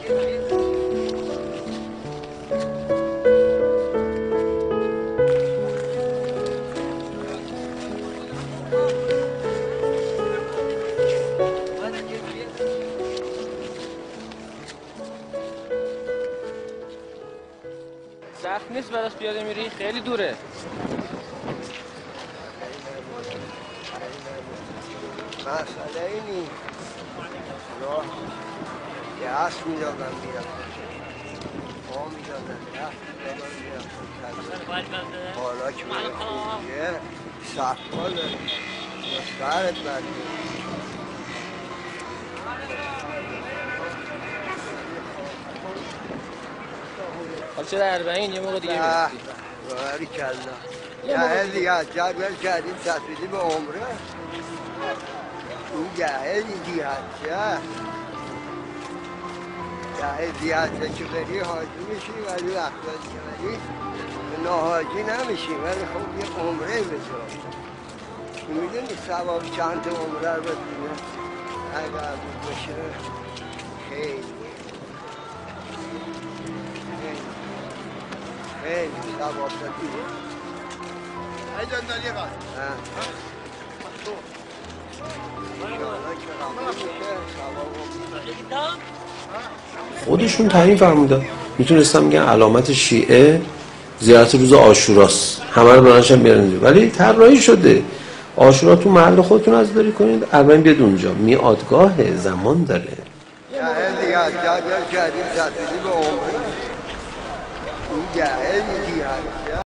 سخت نیست براش پیاده میری؟ خیلی دوره. مسئله اینی راه گس میدادن بیرم پا میدادن حالا که به خوبیه سخت داری مشکرت بردیم حالا چه در 40 یه موقع دیگه میرسی؟ باری کلا گهه دیگه از جدول کردیم تصویدی به عمره اون گهه دیگه هست گهه دیگه هست که بری حاجی میشی ولی وقتا دیگه ولی ناحاجی نمیشی ولی خب یه عمره بذار میدونی ثواب چند تا عمره رو بکنه اگر بود بشه خیلی خیلی ثواب دادی ای جندالی قد خودشون تعیین فرمودن میتونستم میگن علامت شیعه زیارت روز عاشوراست همه رو برانشن بیارن ولی طراحی شده عاشورا تو محل خودتون ازداری کنید اولین بیاد اونجا میادگاه زمان داره دیگه از جدول کردیم تصویری به عمره اون گهه دیگه